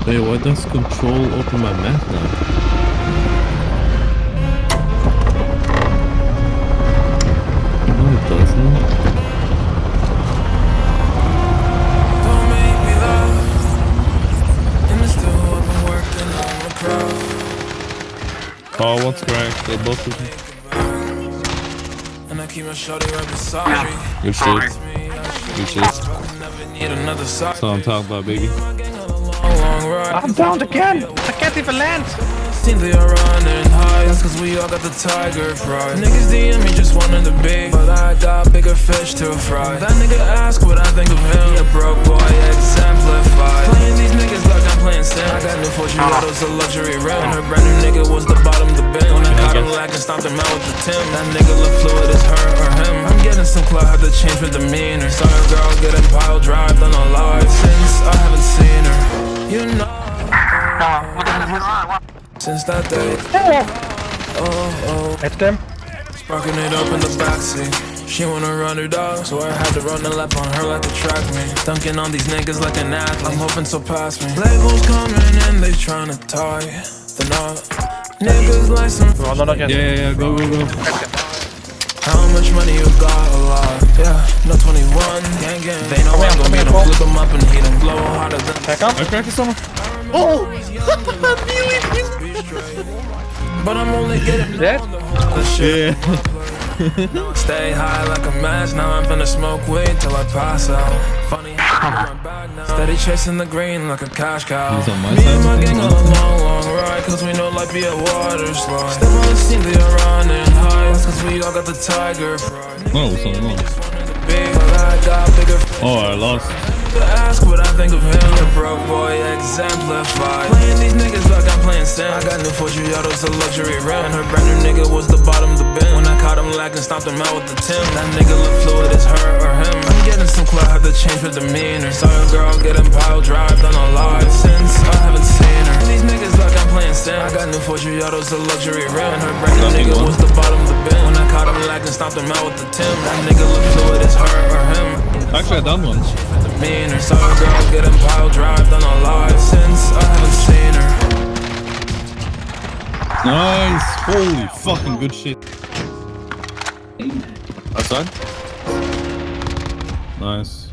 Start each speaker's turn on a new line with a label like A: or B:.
A: Wait, why does control open my map now? No, it doesn't.
B: Don't make me laugh. And it's still I've been working on the crowd.
A: Oh, what's cracked? They're both of them.
B: And I keep my shorty right beside me.
A: Good shit. Good shit.
B: Never need another side.
A: That's what I'm talking about, baby.
C: I'm down again. I can't even land.
B: Seems they are running high. That's cause we all got the tiger pride. Niggas DM me just wanting to be, but I got bigger fish to fry. That nigga ask what I think of him. He a broke boy exemplified. Playing these niggas like I'm playing Sims. I got new Fortune autos, a luxury rim. Her brand new nigga was the bottom of the bin. When I caught him lacking, stomped him out with the Tim. That nigga look fluid as her or him. I'm getting some clout, had to change my demeanor. Saw a girl getting pile drive, done a lot since I haven't seen her. You know, since that day.
C: Hit them.
B: Sparking it up in the backseat. She wanna run her dog, so I had to run the lap on her like a track me. Dunking on these niggas like an athlete. I'm hoping so past me. Labels coming in, they tryna tie the knot. Niggas like some.
A: Yeah, go.
B: How much money you got? A lot. Yeah, no 21. Gang. They know I'm gonna beat 'em, flip 'em up and heat 'em. Blow harder than.
C: Back up.
A: I cracked someone.
C: Oh!
B: But I'm only getting
C: Dead?
B: the shit.
A: Yeah.
B: Stay high like a match. Now I'm finna smoke weed till I pass out. Funny how I'm in my bag now. Steady chasing the green like a cash cow.
A: He's on my
B: Me
A: side.
B: and my gang on a long ride, cause we know life be a water slide. Step on the scene, they are running high. That's cause we all got the tiger pride.
A: Oh, something wrong.
B: But I got bigger.
A: Oh, I lost.
B: Ask what I think of him. A broke boy exemplified. Playing these niggas like I'm playing Sims. I got new Fortune autos, a luxury rim. Her brand new nigga was the bottom of the bin. When I caught him lacking, stomped him out with the Tim. That nigga look fluid as her or him. I'm getting some clout, had to change my demeanor. Saw a girl getting pile drive, done a lot since I haven't seen her. These niggas like I'm playing Sims. I got new Fortune autos, a luxury rim. Her brand new nigga was the bottom of the bin. When I caught him lacking, stomped him out with the Tim. That nigga look fluid as her or him.
A: Actually, I done one.
B: Meaner, saw a girl getting pile drive, done a lot since I haven't seen her.
A: Nice. Holy fucking good shit. Outside. Nice.